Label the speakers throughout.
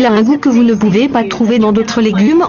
Speaker 1: Il a un goût que vous ne pouvez pas trouver dans d'autres légumes.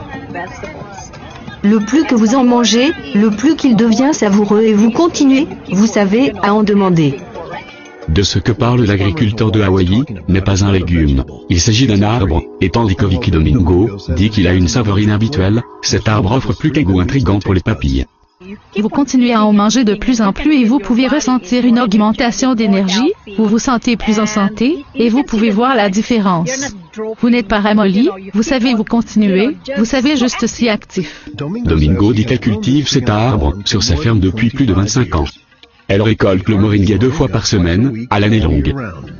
Speaker 1: Le plus que vous en mangez, le plus qu'il devient savoureux et vous continuez, vous savez, à en demander.
Speaker 2: De ce que parle l'agriculteur de Hawaï, n'est pas un légume. Il s'agit d'un arbre, et tandis que Vicky Domingo dit qu'il a une saveur inhabituelle, cet arbre offre plus qu'un goût intrigant pour les papilles.
Speaker 3: Vous continuez à en manger de plus en plus et vous pouvez ressentir une augmentation d'énergie, vous vous sentez plus en santé, et vous pouvez voir la différence. Vous n'êtes pas ramolli, vous savez vous continuez, vous savez juste si actif.
Speaker 2: Domingo dit qu'elle cultive cet arbre sur sa ferme depuis plus de 25 ans. Elle récolte le moringa 2 fois par semaine, à l'année longue.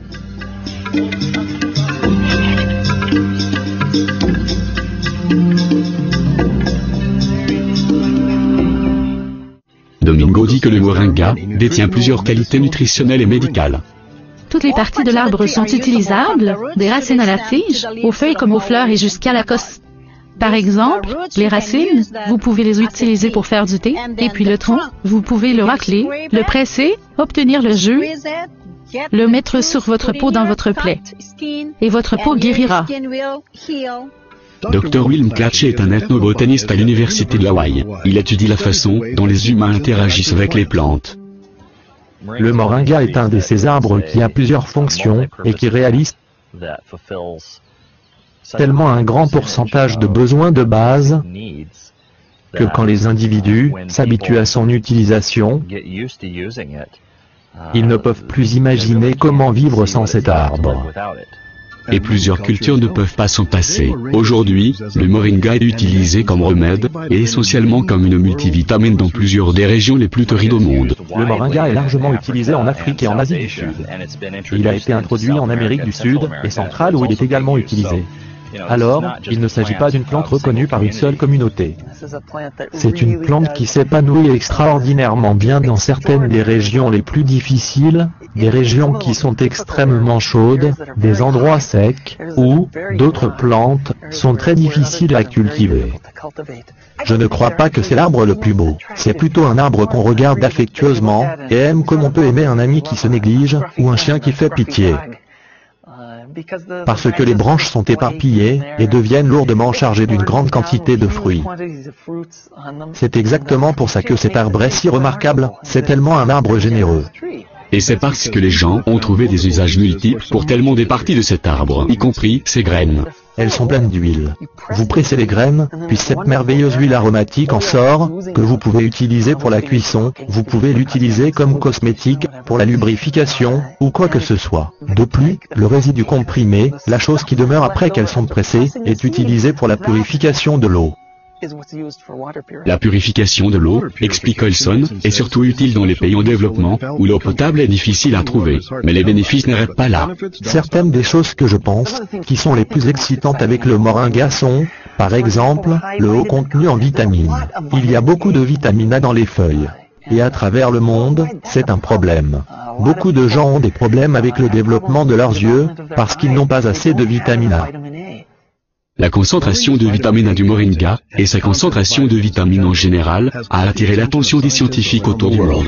Speaker 2: Domingo dit que le moringa détient plusieurs qualités nutritionnelles et médicales.
Speaker 3: Toutes les parties de l'arbre sont utilisables, des racines à la tige, aux feuilles comme aux fleurs et jusqu'à la cosse. Par exemple, les racines, vous pouvez les utiliser pour faire du thé, et puis le tronc, vous pouvez le racler, le presser, obtenir le jus, le mettre sur votre peau dans votre plaie, et votre peau guérira.
Speaker 2: Dr William Katche est un ethnobotaniste à l'université de Hawaï. Il étudie la façon dont les humains interagissent avec les plantes.
Speaker 4: Le moringa est un de ces arbres qui a plusieurs fonctions et qui réalise tellement un grand pourcentage de besoins de base que quand les individus s'habituent à son utilisation, ils ne peuvent plus imaginer comment vivre sans cet arbre.
Speaker 2: Et plusieurs cultures ne peuvent pas s'en passer. Aujourd'hui, le moringa est utilisé comme remède, et essentiellement comme une multivitamine dans plusieurs des régions les plus torrides au monde.
Speaker 4: Le moringa est largement utilisé en Afrique et en Asie du Sud. Il a été introduit en Amérique du Sud et centrale où il est également utilisé. Alors, il ne s'agit pas d'une plante reconnue par une seule communauté. C'est une plante qui s'épanouit extraordinairement bien dans certaines des régions les plus difficiles, des régions qui sont extrêmement chaudes, des endroits secs, où d'autres plantes sont très difficiles à cultiver. Je ne crois pas que c'est l'arbre le plus beau. C'est plutôt un arbre qu'on regarde affectueusement, et aime comme on peut aimer un ami qui se néglige, ou un chien qui fait pitié. Parce que les branches sont éparpillées et deviennent lourdement chargées d'une grande quantité de fruits. C'est exactement pour ça que cet arbre est si remarquable, c'est tellement un arbre généreux.
Speaker 2: Et c'est parce que les gens ont trouvé des usages multiples pour tellement des parties de cet arbre, y compris ses graines.
Speaker 4: Elles sont pleines d'huile. Vous pressez les graines, puis cette merveilleuse huile aromatique en sort, que vous pouvez utiliser pour la cuisson, vous pouvez l'utiliser comme cosmétique, pour la lubrification, ou quoi que ce soit. De plus, le résidu comprimé, la chose qui demeure après qu'elles sont pressées, est utilisé pour la purification de l'eau.
Speaker 2: La purification de l'eau, explique Olson, est surtout utile dans les pays en développement, où l'eau potable est difficile à trouver. Mais les bénéfices n'arrêtent pas là.
Speaker 4: Certaines des choses que je pense, qui sont les plus excitantes avec le moringa sont, par exemple, le haut contenu en vitamines. Il y a beaucoup de vitamine A dans les feuilles. Et à travers le monde, c'est un problème. Beaucoup de gens ont des problèmes avec le développement de leurs yeux, parce qu'ils n'ont pas assez de vitamine A.
Speaker 2: La concentration de vitamine A du moringa, et sa concentration de vitamines en général, a attiré l'attention des scientifiques autour du monde.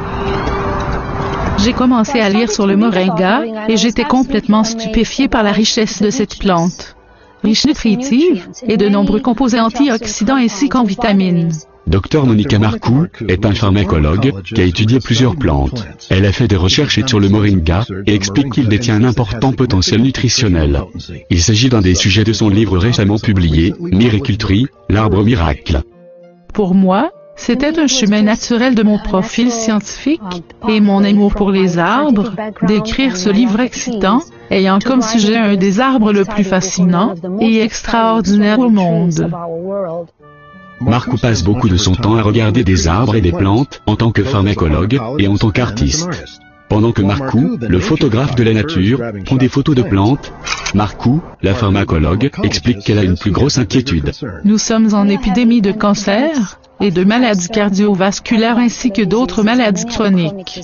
Speaker 3: J'ai commencé à lire sur le moringa, et j'étais complètement stupéfié par la richesse de cette plante. Riche nutritive, et de nombreux composés antioxydants ainsi qu'en vitamines.
Speaker 2: Dr Monica Marcoux est un pharmacologue qui a étudié plusieurs plantes. Elle a fait des recherches sur le moringa et explique qu'il détient un important potentiel nutritionnel. Il s'agit d'un des sujets de son livre récemment publié, Miraculture, l'arbre miracle.
Speaker 3: Pour moi, c'était un chemin naturel de mon profil scientifique et mon amour pour les arbres, d'écrire ce livre excitant, ayant comme sujet un des arbres le plus fascinants et extraordinaire au monde.
Speaker 2: Marcoux passe beaucoup de son temps à regarder des arbres et des plantes, en tant que pharmacologue, et en tant qu'artiste. Pendant que Marcoux, le photographe de la nature, prend des photos de plantes, Marcoux, la pharmacologue, explique qu'elle a une plus grosse inquiétude.
Speaker 3: Nous sommes en épidémie de cancer et de maladies cardiovasculaires ainsi que d'autres maladies chroniques.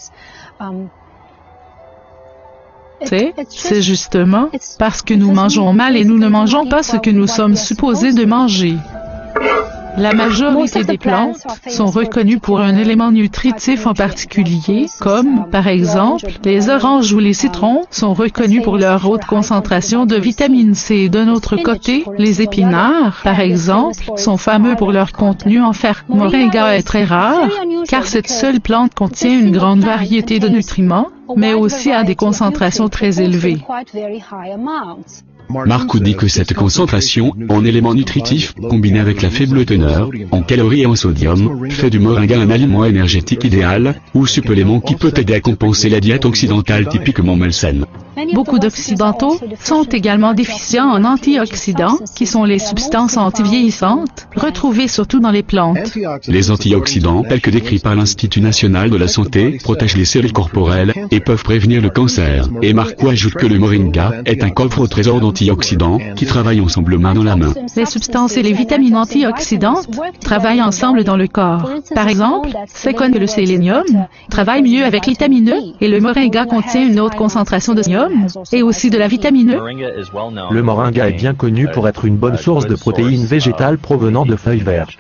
Speaker 3: C'est justement parce que nous mangeons mal et nous ne mangeons pas ce que nous sommes supposés de manger. La majorité des plantes sont reconnues pour un élément nutritif en particulier, comme, par exemple, les oranges ou les citrons sont reconnus pour leur haute concentration de vitamine C. D'un autre côté, les épinards, par exemple, sont fameux pour leur contenu en fer. Moringa est très rare, car cette seule plante contient une grande variété de nutriments, mais aussi à des concentrations très élevées.
Speaker 2: Marcou dit que cette concentration en éléments nutritifs, combinée avec la faible teneur en calories et en sodium, fait du moringa un aliment énergétique idéal, ou supplément qui peut aider à compenser la diète occidentale typiquement malsaine.
Speaker 3: Beaucoup d'Occidentaux sont également déficients en antioxydants, qui sont les substances antivieillissantes, retrouvées surtout dans les plantes.
Speaker 2: Les antioxydants, tels que décrits par l'Institut national de la santé, protègent les cellules corporelles et peuvent prévenir le cancer. Et Marcou ajoute que le moringa est un coffre au trésor d'antioxydants qui travaillent ensemble main dans la main.
Speaker 3: Les substances et les vitamines antioxydantes travaillent ensemble dans le corps. Par exemple, c'est connu que le sélénium travaille mieux avec la vitamine E et le moringa contient une haute concentration de sélénium et aussi de la vitamine E.
Speaker 4: Le moringa est bien connu pour être une bonne source de protéines végétales provenant de feuilles vertes.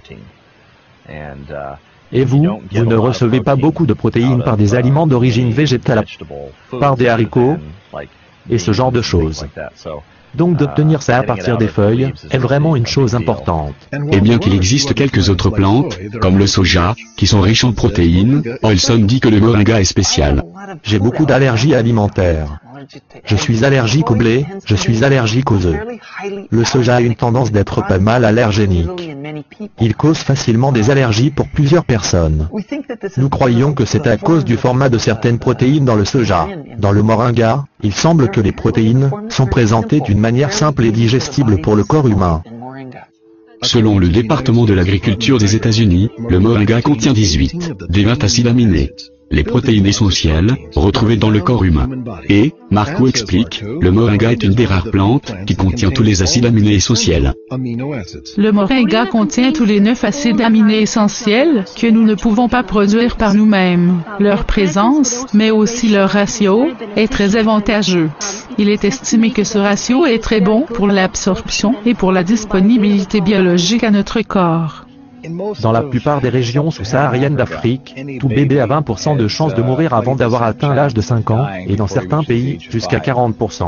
Speaker 4: Et vous ne recevez pas beaucoup de protéines par des aliments d'origine végétale, par des haricots et ce genre de choses. Donc d'obtenir ça à partir des feuilles est vraiment une chose importante.
Speaker 2: Et bien qu'il existe quelques autres plantes, comme le soja, qui sont riches en protéines, Olson dit que le moringa est spécial.
Speaker 4: J'ai beaucoup d'allergies alimentaires. Je suis allergique au blé, je suis allergique aux œufs. Le soja a une tendance d'être pas mal allergénique. Il cause facilement des allergies pour plusieurs personnes. Nous croyons que c'est à cause du format de certaines protéines dans le soja. Dans le moringa, il semble que les protéines sont présentées d'une manière simple et digestible pour le corps humain.
Speaker 2: Selon le département de l'agriculture des États-Unis, le moringa contient 18 des 20 acides aminés, les protéines essentielles, retrouvées dans le corps humain. Et, Marcou explique, le moringa est une des rares plantes qui contient tous les acides aminés essentiels.
Speaker 3: Le moringa contient tous les 9 acides aminés essentiels que nous ne pouvons pas produire par nous-mêmes. Leur présence, mais aussi leur ratio, est très avantageux. Il est estimé que ce ratio est très bon pour l'absorption et pour la disponibilité biologique à notre corps.
Speaker 4: Dans la plupart des régions sous-sahariennes d'Afrique, tout bébé a 20% de chances de mourir avant d'avoir atteint l'âge de 5 ans, et dans certains pays, jusqu'à 40%.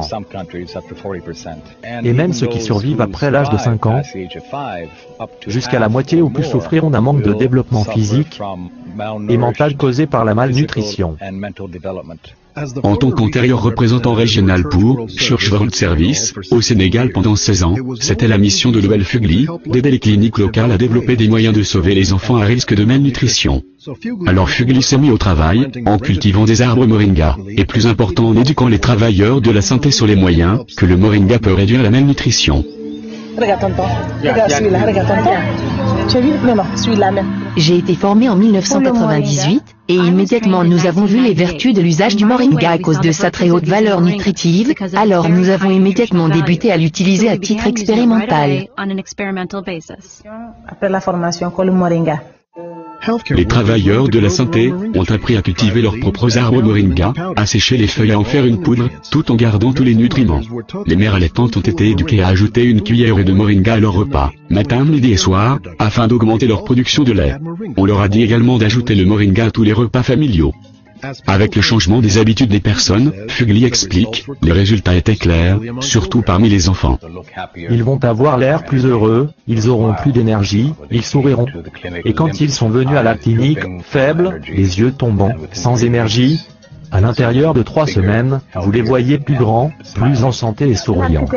Speaker 4: Et même ceux qui survivent après l'âge de 5 ans, jusqu'à la moitié ou plus souffriront d'un manque de développement physique et mental causé par la malnutrition.
Speaker 2: En tant qu'antérieur représentant régional pour Church World Service, au Sénégal pendant 16 ans, c'était la mission de Lowell Fugly, d'aider les cliniques locales à développer des moyens de sauver les enfants à risque de malnutrition. Alors Fugly s'est mis au travail, en cultivant des arbres moringa, et plus important en éduquant les travailleurs de la santé sur les moyens que le moringa peut réduire la malnutrition.
Speaker 1: J'ai été formé en 1998, et immédiatement nous avons vu les vertus de l'usage du moringa à cause de sa très haute valeur nutritive, alors nous avons immédiatement débuté à l'utiliser à titre expérimental.
Speaker 5: Après la formation pour le moringa.
Speaker 2: Les travailleurs de la santé ont appris à cultiver leurs propres arbres moringa, à sécher les feuilles et à en faire une poudre, tout en gardant tous les nutriments. Les mères allaitantes ont été éduquées à ajouter une cuillère de moringa à leur repas, matin, midi et soir, afin d'augmenter leur production de lait. On leur a dit également d'ajouter le moringa à tous les repas familiaux. Avec le changement des habitudes des personnes, Fugly explique, les résultats étaient clairs, surtout parmi les enfants.
Speaker 4: Ils vont avoir l'air plus heureux, ils auront plus d'énergie, ils souriront. Et quand ils sont venus à la clinique, faibles, les yeux tombants, sans énergie, à l'intérieur de 3 semaines, vous les voyez plus grands, plus en santé et souriants.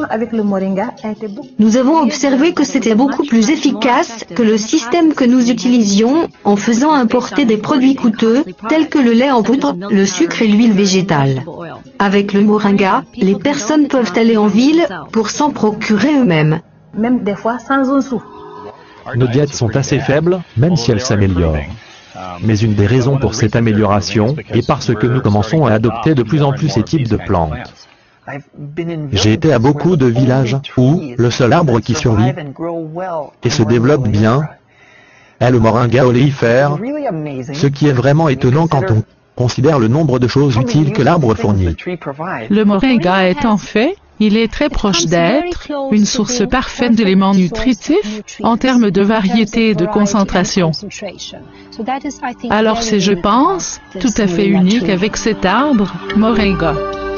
Speaker 1: Nous avons observé que c'était beaucoup plus efficace que le système que nous utilisions en faisant importer des produits coûteux, tels que le lait en poudre, le sucre et l'huile végétale. Avec le moringa, les personnes peuvent aller en ville pour s'en procurer eux-mêmes.
Speaker 5: Même des fois sans un sou.
Speaker 4: Nos diètes sont assez faibles, même si elles s'améliorent. Mais une des raisons pour cette amélioration est parce que nous commençons à adopter de plus en plus ces types de plantes. J'ai été à beaucoup de villages où le seul arbre qui survit et se développe bien est le moringa oléifère, ce qui est vraiment étonnant quand on considère le nombre de choses utiles que l'arbre fournit.
Speaker 3: Le moringa est en fait Il est très proche d'être une source parfaite d'éléments nutritifs en termes de variété et de concentration. Alors c'est, je pense, tout à fait unique avec cet arbre, Moringa.